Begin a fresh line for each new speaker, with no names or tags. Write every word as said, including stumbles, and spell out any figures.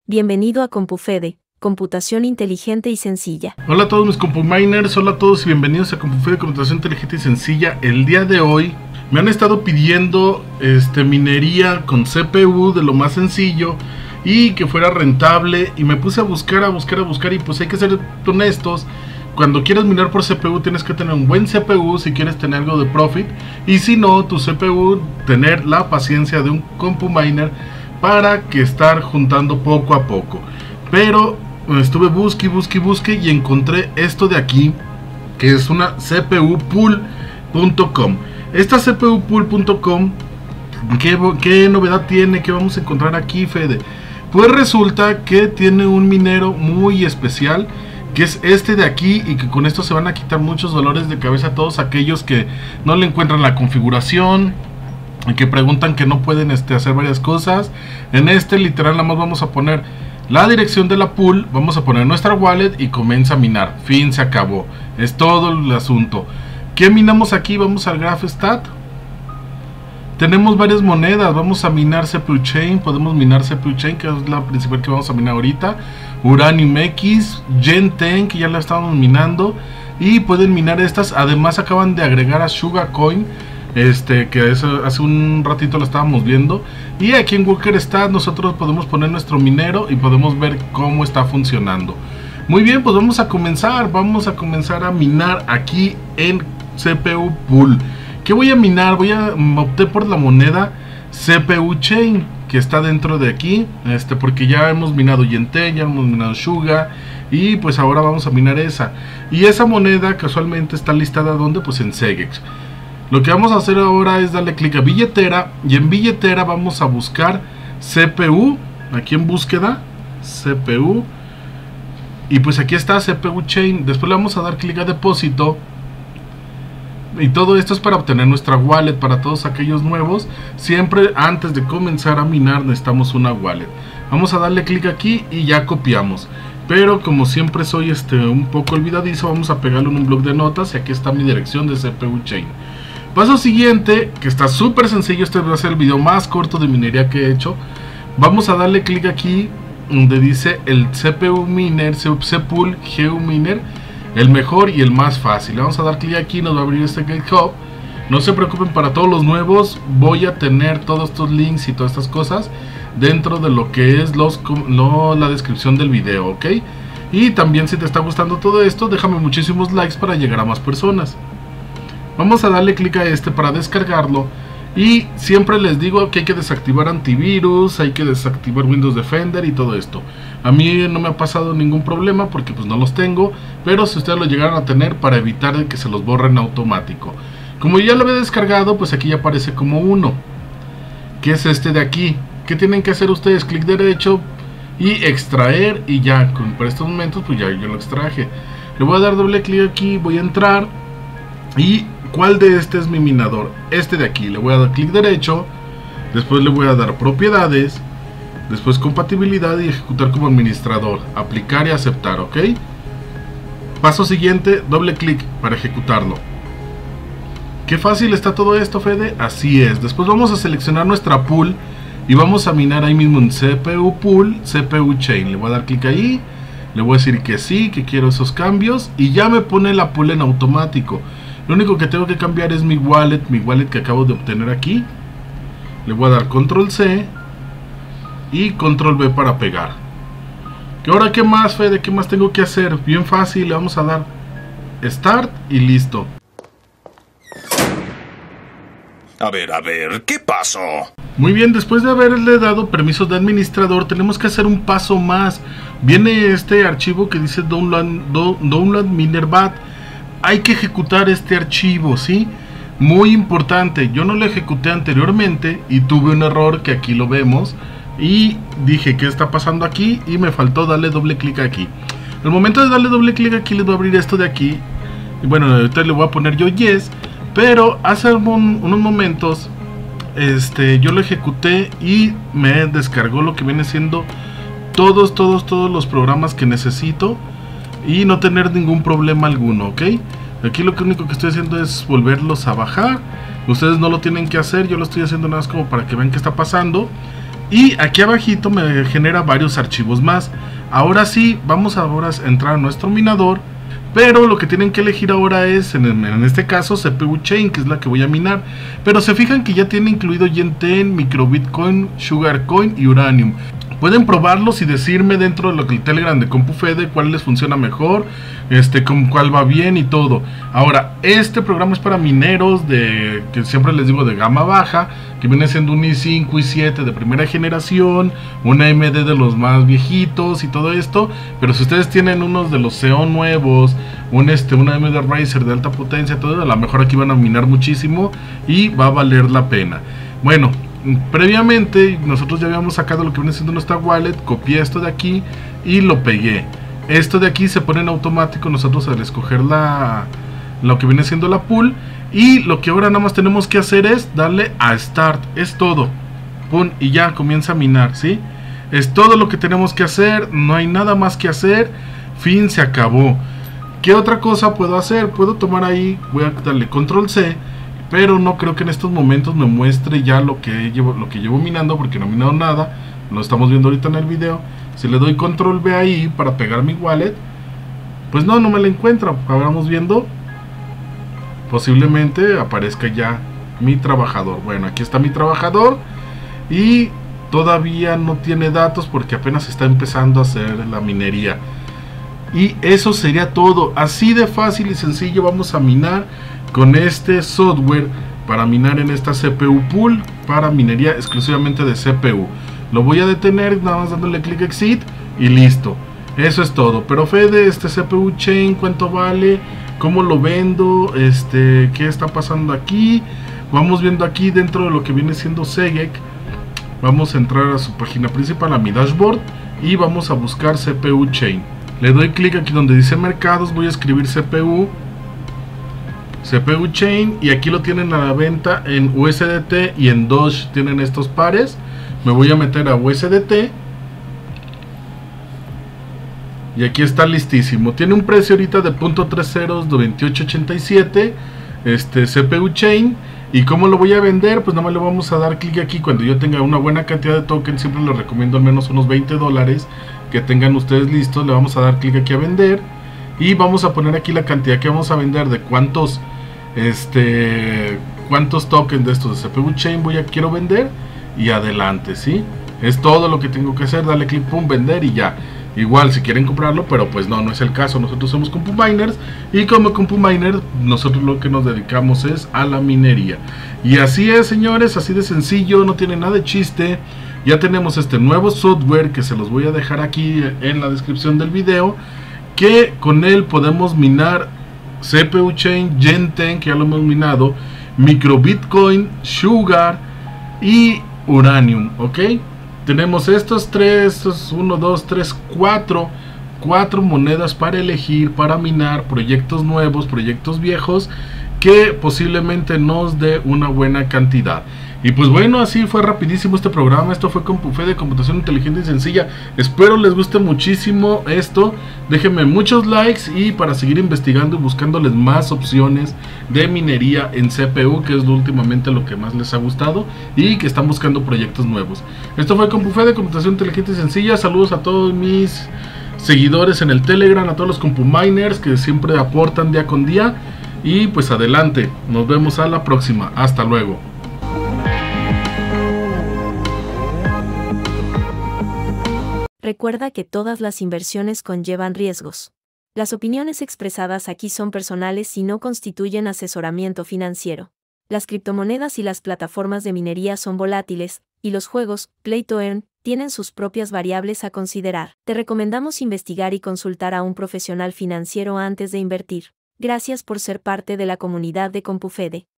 Bienvenido a CompuFede, computación inteligente y sencilla.
Hola a todos mis CompuMiners, hola a todos y bienvenidos a CompuFede, computación inteligente y sencilla. El día de hoy me han estado pidiendo este, minería con C P U de lo más sencillo y que fuera rentable, y me puse a buscar, a buscar, a buscar y pues hay que ser honestos. Cuando quieres minar por C P U tienes que tener un buen C P U si quieres tener algo de profit, y si no, tu C P U tener la paciencia de un CompuMiner para que estar juntando poco a poco. Pero estuve busque, busque, busque y encontré esto de aquí, que es una C P U pool punto com. Esta C P U pool punto com, ¿qué, ¿qué novedad tiene? ¿Qué vamos a encontrar aquí, Fede? Pues resulta que tiene un minero muy especial, que es este de aquí, y que con esto se van a quitar muchos dolores de cabeza a todos aquellos que no le encuentran la configuración, que preguntan que no pueden este, hacer varias cosas. En este literal nada más vamos a poner la dirección de la pool, vamos a poner nuestra wallet y comienza a minar. Fin, se acabó. Es todo el asunto. ¿Qué minamos aquí? Vamos al GraphStat. Tenemos varias monedas. Vamos a minar C P U Chain. Podemos minar C P U Chain, que es la principal que vamos a minar ahorita. Uranium X, Gen diez, que ya la estábamos minando. Y pueden minar estas. Además acaban de agregar a Sugar Coin, Este, que eso, hace un ratito lo estábamos viendo. Y aquí en WalkerStat nosotros podemos poner nuestro minero y podemos ver cómo está funcionando. Muy bien, pues vamos a comenzar. Vamos a comenzar a minar aquí en C P U Pool. ¿Qué voy a minar? Voy a opté por la moneda C P U Chain, que está dentro de aquí, este, porque ya hemos minado Gen diez, ya hemos minado Sugar, y pues ahora vamos a minar esa. Y esa moneda casualmente está listada ¿dónde? Pues en Segex. Lo que vamos a hacer ahora es darle clic a billetera, y en billetera vamos a buscar C P U, aquí en búsqueda, C P U, y pues aquí está C P U Chain. Después le vamos a dar clic a depósito, y todo esto es para obtener nuestra wallet. Para todos aquellos nuevos, siempre antes de comenzar a minar necesitamos una wallet. Vamos a darle clic aquí y ya copiamos. Pero como siempre soy este un poco olvidadizo, vamos a pegarle en un bloc de notas, y aquí está mi dirección de C P U Chain. Paso siguiente, que está súper sencillo, este va a ser el video más corto de minería que he hecho. Vamos a darle clic aquí donde dice el C P U Miner, C-Pool G U Miner, el mejor y el más fácil. Le vamos a dar clic aquí, nos va a abrir este GitHub. No se preocupen, para todos los nuevos voy a tener todos estos links y todas estas cosas dentro de lo que es los, lo, la descripción del video, ¿ok? Y también, si te está gustando todo esto, déjame muchísimos likes para llegar a más personas. Vamos a darle clic a este para descargarlo. Y siempre les digo que hay que desactivar antivirus, hay que desactivar Windows Defender y todo esto. A mí no me ha pasado ningún problema porque pues no los tengo, pero si ustedes lo llegaran a tener, para evitar que se los borren automático. Como ya lo había descargado, pues aquí ya aparece como uno, que es este de aquí. ¿Qué tienen que hacer ustedes? Clic derecho y extraer, y ya, por estos momentos pues ya yo lo extraje. Le voy a dar doble clic aquí, voy a entrar. ¿Y cuál de este es mi minador? Este de aquí. Le voy a dar clic derecho, después le voy a dar propiedades, después compatibilidad y ejecutar como administrador, aplicar y aceptar, ¿ok? Paso siguiente, doble clic para ejecutarlo. Qué fácil está todo esto, Fede. Así es. Después vamos a seleccionar nuestra pool y vamos a minar ahí mismo en C P U Pool, C P U Chain. Le voy a dar clic ahí, le voy a decir que sí, que quiero esos cambios, y ya me pone la pool en automático. Lo único que tengo que cambiar es mi wallet, mi wallet que acabo de obtener aquí. Le voy a dar control C y control V para pegar. ¿Y ahora qué más, Fede? ¿Qué más tengo que hacer? Bien fácil, le vamos a dar Start y listo.
A ver, a ver, ¿qué pasó?
Muy bien, después de haberle dado permisos de administrador, tenemos que hacer un paso más. Viene este archivo que dice Download, download Minerbat. Hay que ejecutar este archivo, ¿sí? Muy importante, yo no lo ejecuté anteriormente y tuve un error que aquí lo vemos. Y dije, ¿qué está pasando aquí? Y me faltó darle doble clic aquí. Al momento de darle doble clic aquí, les voy a abrir esto de aquí. Y bueno, ahorita le voy a poner yo yes. Pero hace un, unos momentos este, yo lo ejecuté y me descargó lo que viene siendo todos, todos, todos los programas que necesito, y no tener ningún problema alguno, ¿ok? Aquí lo único que estoy haciendo es volverlos a bajar. Ustedes no lo tienen que hacer, yo lo estoy haciendo nada más como para que vean qué está pasando. Y aquí abajito me genera varios archivos más. Ahora sí, vamos ahora a entrar a nuestro minador. Pero lo que tienen que elegir ahora es, en, en este caso, C P U Chain, que es la que voy a minar. Pero se fijan que ya tiene incluido Yenten, MicroBitcoin, Sugarcoin y Uranium. Pueden probarlos y decirme dentro de lo que el Telegram de CompuFede cuál les funciona mejor, este, con cuál va bien y todo. Ahora, este programa es para mineros de, que siempre les digo, de gama baja, que viene siendo un i cinco, i siete de primera generación, un A M D de los más viejitos y todo esto. Pero si ustedes tienen unos de los Xeon nuevos, un este, un A M D Ryzen de alta potencia, todo, a lo mejor aquí van a minar muchísimo y va a valer la pena. Bueno, previamente nosotros ya habíamos sacado lo que viene siendo nuestra wallet, copié esto de aquí y lo pegué. Esto de aquí se pone en automático nosotros al escoger la, lo que viene siendo la pool. Y lo que ahora nada más tenemos que hacer es darle a Start, es todo. Pum, y ya comienza a minar, ¿sí? Es todo lo que tenemos que hacer, no hay nada más que hacer. Fin, se acabó. ¿Qué otra cosa puedo hacer? Puedo tomar ahí, voy a darle control C, pero no creo que en estos momentos me muestre ya lo que llevo, lo que llevo minando, porque no he minado nada. Lo estamos viendo ahorita en el video. Si le doy control V ahí para pegar mi wallet, pues no, no me la encuentro. Vamos viendo. Posiblemente aparezca ya mi trabajador. Bueno, aquí está mi trabajador y todavía no tiene datos porque apenas está empezando a hacer la minería. Y eso sería todo. Así de fácil y sencillo vamos a minar con este software para minar en esta C P U pool para minería exclusivamente de C P U. Lo voy a detener nada más dándole clic exit y listo. Eso es todo. Pero Fede, este C P U Chain, ¿cuánto vale? ¿Cómo lo vendo? Este, ¿qué está pasando aquí? Vamos viendo aquí dentro de lo que viene siendo Segec. Vamos a entrar a su página principal, a mi dashboard, y vamos a buscar C P U Chain. Le doy clic aquí donde dice mercados, voy a escribir C P U C P U Chain y aquí lo tienen a la venta en U S D T y en Doge tienen estos pares. Me voy a meter a U S D T y aquí está listísimo. Tiene un precio ahorita de punto tres ceros de veintiocho ochenta y siete este C P U Chain. ¿Y cómo lo voy a vender? Pues nada más le vamos a dar clic aquí. Cuando yo tenga una buena cantidad de tokens, siempre les recomiendo al menos unos veinte dólares que tengan ustedes listos. Le vamos a dar clic aquí a vender y vamos a poner aquí la cantidad que vamos a vender, de cuántos este cuántos tokens de estos de C P U Chain voy a quiero vender, y adelante, ¿sí? Es todo lo que tengo que hacer. Dale clic, pum, vender y ya. Igual si quieren comprarlo, pero pues no, no es el caso. Nosotros somos CompuMiners y como CompuMiners nosotros lo que nos dedicamos es a la minería. Y así es, señores, así de sencillo, no tiene nada de chiste. Ya tenemos este nuevo software que se los voy a dejar aquí en la descripción del video, que con él podemos minar C P U Chain, Yenten, que ya lo hemos minado, MicroBitcoin, Sugar y Uranium, ¿ok? Tenemos estos tres, uno, dos, tres, cuatro, cuatro monedas para elegir, para minar proyectos nuevos, proyectos viejos, que posiblemente nos dé una buena cantidad. Y pues bueno, así fue rapidísimo este programa. Esto fue CompuFede, computación inteligente y sencilla. Espero les guste muchísimo esto. Déjenme muchos likes y para seguir investigando y buscándoles más opciones de minería en C P U, que es últimamente lo que más les ha gustado y que están buscando proyectos nuevos. Esto fue CompuFede, computación inteligente y sencilla. Saludos a todos mis seguidores en el Telegram, a todos los CompuMiners que siempre aportan día con día. Y pues adelante, nos vemos a la próxima. Hasta luego.
Recuerda que todas las inversiones conllevan riesgos. Las opiniones expresadas aquí son personales y no constituyen asesoramiento financiero. Las criptomonedas y las plataformas de minería son volátiles, y los juegos, Play to Earn, tienen sus propias variables a considerar. Te recomendamos investigar y consultar a un profesional financiero antes de invertir. Gracias por ser parte de la comunidad de CompuFede.